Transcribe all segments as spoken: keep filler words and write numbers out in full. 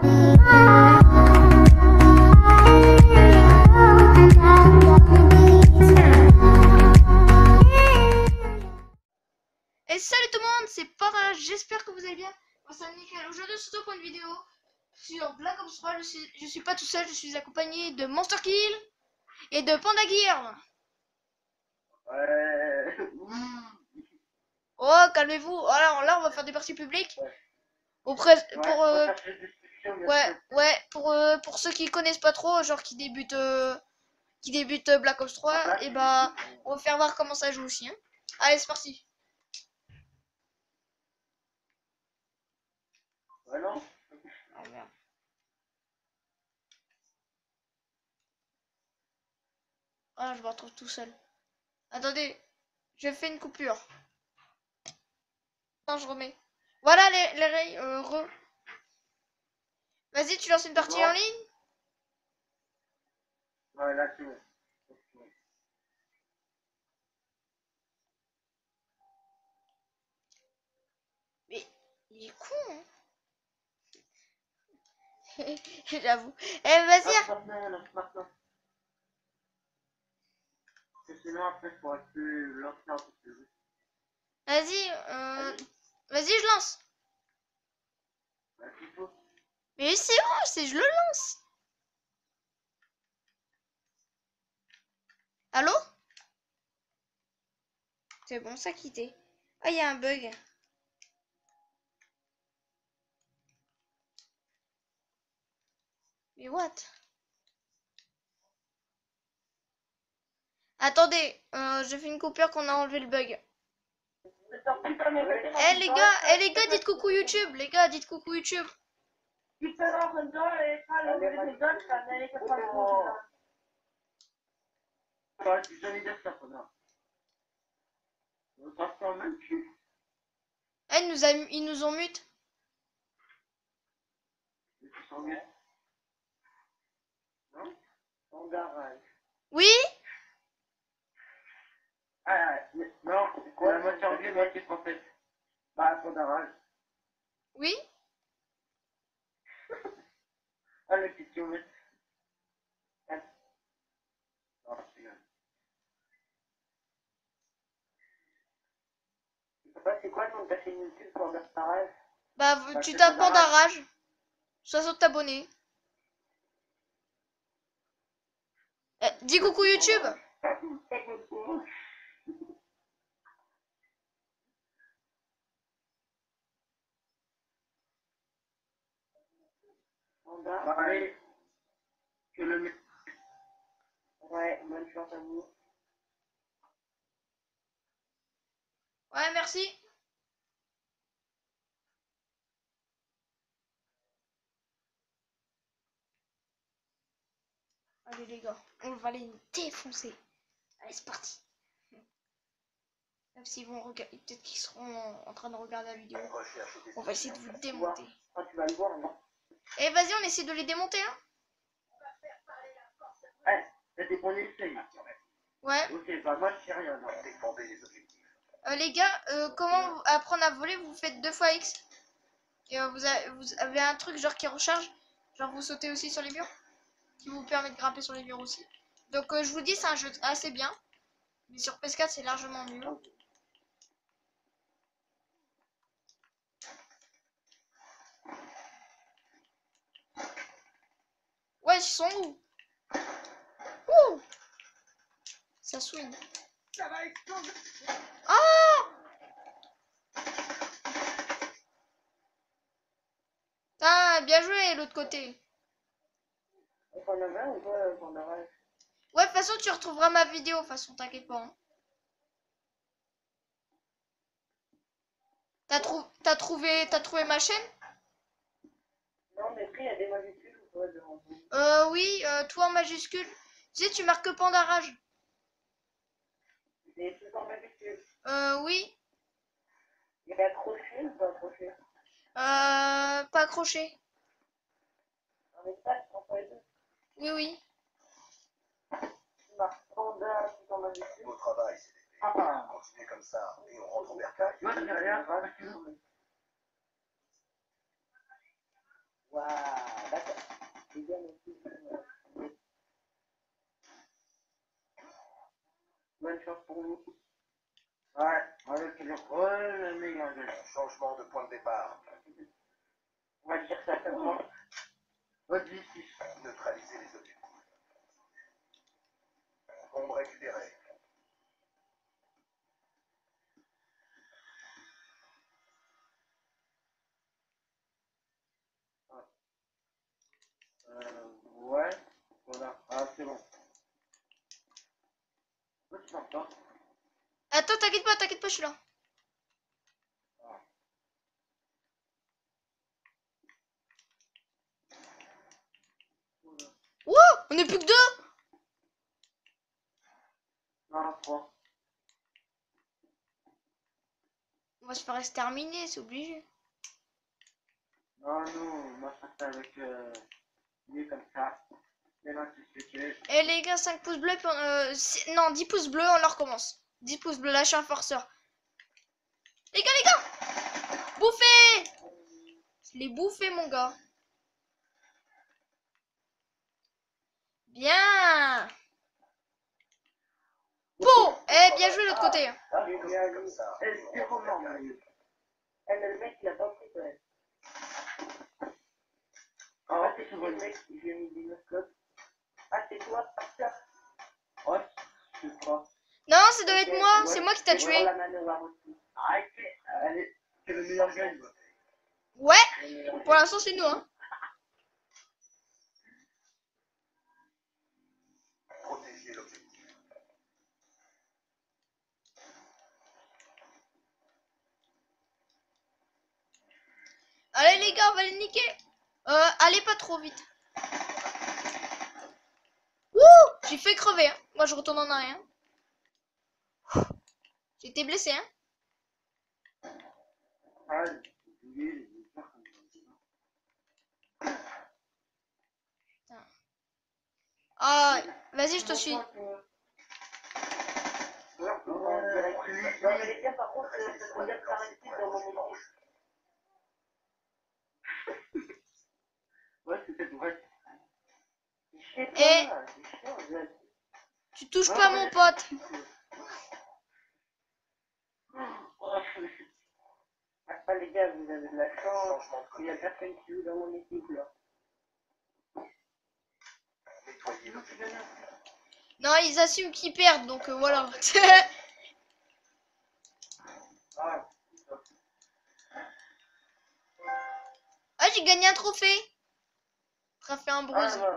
Et salut tout le monde, c'est Para, j'espère que vous allez bien. Moi c'est nickel. Aujourd'hui on se retrouve pour une vidéo sur Black Ops trois. Je suis, je suis pas tout seul, je suis accompagné de Monster Kill et de Panda Gear. Ouais. Oh, calmez-vous. Alors là on va faire des parties publiques. Auprès, pour euh, ouais, ouais, pour euh, pour ceux qui connaissent pas trop, genre qui débutent euh, qui débutent euh, Black Ops trois, et bah on va faire voir comment ça joue aussi. Hein. Allez, c'est parti. Ouais, non. Oh merde. Ah, je me retrouve tout seul. Attendez, je fais une coupure. Non, je remets. Voilà les, les rails. Euh, re. Vas-y, tu lances une partie Bon. en ligne. Ouais, là, c'est bon. Mais il est con, hein. J'avoue. Eh, vas-y. Lance maintenant, lance maintenant. Parce que sinon, après, je pourrais plus lancer un peu plus. Vas-y. Euh... Vas-y, je lance. Ouais, c'est tout. Mais c'est bon, c'est je le lance. Allô? C'est bon, ça a quitté. Ah, il y a un bug. Mais what? Attendez, euh, je fais une coupure qu'on a enlevé le bug. Eh les gars, eh les gars, dites coucou YouTube, les gars, dites coucou YouTube. Ouais, tu jamais dire ça, connard. On passe quand même, tu. Eh, ils nous, a, ils nous ont mute. Tu sens mieux. Non? En garage. Oui? Ah, mais non, c'est la moitié anglais, moitié français. Bah, ton garage. Oui? Ah, le petit kilomètre. Ah. Non, c'est bien. Je sais pas, c'est quoi le nom de ta chaîne YouTube pour faire pareil? Bah, Bah, tu c'est tapes Panda Panda Rage. Rage. soixante abonnés. Eh, dis coucou YouTube. Bah, allez, que le mec. Ouais, bonne chance à vous. Ouais, merci. Allez les gars, on va les défoncer. Allez, c'est parti. Même s'ils vont regarder, peut-être qu'ils seront en train de regarder la vidéo. On va essayer de vous démonter. Ah, tu vas le voir, non? Et vas-y, on essaie de les démonter, hein. Ouais, c'était pour l'essayer. Ouais. Ok, bah moi je sais rien. Euh, les gars, euh, comment apprendre à voler? Vous faites deux fois X. Et euh, vous, avez, vous avez un truc genre qui recharge. Genre vous sautez aussi sur les murs. Qui vous permet de grimper sur les murs aussi. Donc euh, je vous dis, c'est un jeu assez bien. Mais sur P S quatre, c'est largement mieux. Ouais, ils sont où? Ouh! Ça swing. Ça va exploser. Ah! Ah, bien joué l'autre côté. On s'en avait ou quoi, on s'en avait? Ouais, de toute façon, tu retrouveras ma vidéo. De toute façon, t'inquiète pas. Hein. T'as trou t'as trouvé, t'as trouvé ma chaîne? Non, mais après, il y a des majuscules ou quoi devant vous? Euh, oui, euh, toi en majuscule. Tu sais, tu marques Panda Rage. C'est tout en majuscules. Euh, oui. Il y a accroché ou pas accroché? Euh, pas accroché. Un espace entre les deux. Oui, oui. Tu marques panda tout en majuscules. Au travail, c'est des ah, ah. Continuez comme ça et on rentre au bercail. Moi, j'ai rien. Waouh. Bonne chance pour vous. Ouais, ouais, c'est le rôle, mais Changement de point de départ. on va dire ça comme ça. Objectif. Neutraliser les objectifs. Bombe récupérée. Euh, ouais, voilà. Ah, c'est bon. Où tu m'entends? Attends, t'inquiète pas, t'inquiète pas, je suis là. Wouh, on est plus que deux. Non, trois. On va se faire exterminer, c'est obligé. Non, non, moi je fais avec euh, lui comme ça. Maintenant, tu sais que. Eh les gars, cinq pouces bleus, puis on, euh, six- non, dix pouces bleus, on leur recommence. dix pouces bleus, lâchez un forceur. Les gars, les gars, bouffez. Je l'ai bouffé, mon gars. Bien. Bon, eh, bien joué de l'autre côté. Ah, il y a comme ça. Elle, c'est roman, mais. Elle, le mec, il a pas pris quand même. Ah, c'est le mec, il lui a mis des noscopes. Ah, c'est toi, ça? Ouais, je crois. Non, ça doit être moi, c'est moi qui t'a tué. Ah, ok, allez, c'est le meilleur gagne. Ouais, pour l'instant c'est nous, hein. Protéger l'objectif. Allez les gars, on va les niquer. Euh, allez pas trop vite. Ouh, j'ai fait crever, hein. Moi je retourne en arrière. J'ai été blessé, hein. Ah, vas-y, je te suis. Et tu touches pas mon pote. Ah les gars, vous avez de la chance. Il y a personne qui joue dans mon équipe là. Nettoyer l'objectif. Non, ils assument qu'ils perdent, donc euh, voilà. Ah, Ah, j'ai gagné un trophée. Trophée en bronze. voilà.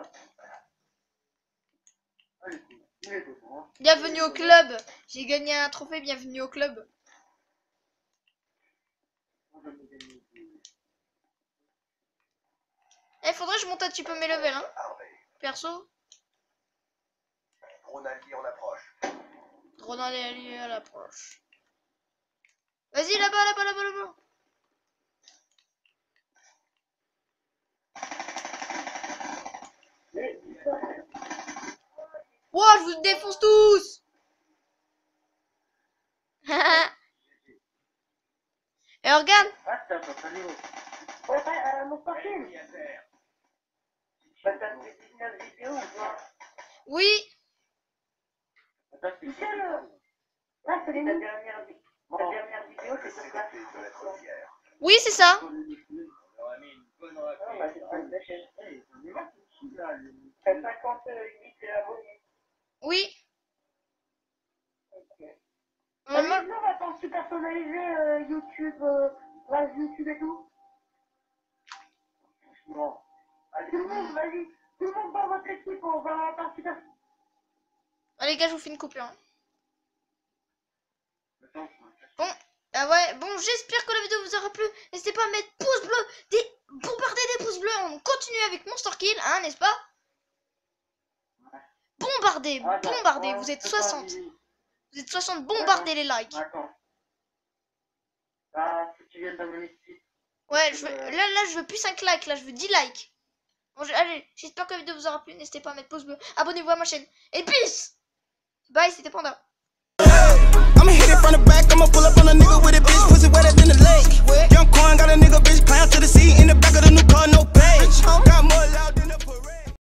Allez, il est dedans. Bienvenue au club. J'ai gagné un trophée, bienvenue au club. Eh, faudrait que je monte un petit peu mes levels, hein. Perso. Drone allié en approche. Drone allié à l'approche. Vas-y, là-bas, là-bas, là-bas, là-bas. Wow, je vous défonce tous. Et regarde. Ah, c'est un peu pas lourd. Ouais, ouais, mon parking. Bah, t'as fait dix-neuf vidéos ou quoi? Oui. Attends, c'est quelle? Ah, c'est la dernière vidéo. La dernière vidéo, c'est sur ça. Oui, c'est ça. T'as cinquante-huit abonnés. Oui. Ok. Euh, moi- Maintenant, on va t'en super personnaliser euh, YouTube, euh, page YouTube et tout. Bon. Allez, tout le monde, vas-y. Tout le monde dans votre équipe, on va t'en super. Ah, les gars, je vous fais une coupure. Hein. Bon, ah ouais, bon, j'espère que la vidéo vous aura plu. N'hésitez pas à mettre pouce bleu, des bombarder des pouces bleus. On continue avec Monster Kill, hein, n'est-ce pas? Bombardez, bombardez. Vous êtes soixante. Vous êtes soixante, bombardez les likes. Attends. Ah, si tu viens d'abonner ici. Ouais, je veux, là, là, je veux plus cinq likes, là, je veux dix likes. Bon, je- allez, j'espère que la vidéo vous aura plu. N'hésitez pas à mettre pouce bleu. Abonnez-vous à ma chaîne. Et peace. Bye, c'était Panda. I'ma hit it from the back, I'ma pull up on a nigga with a bitch, pussy wetter than the lake. Young coin got a nigga bitch, climb to the seat in the back of the new car.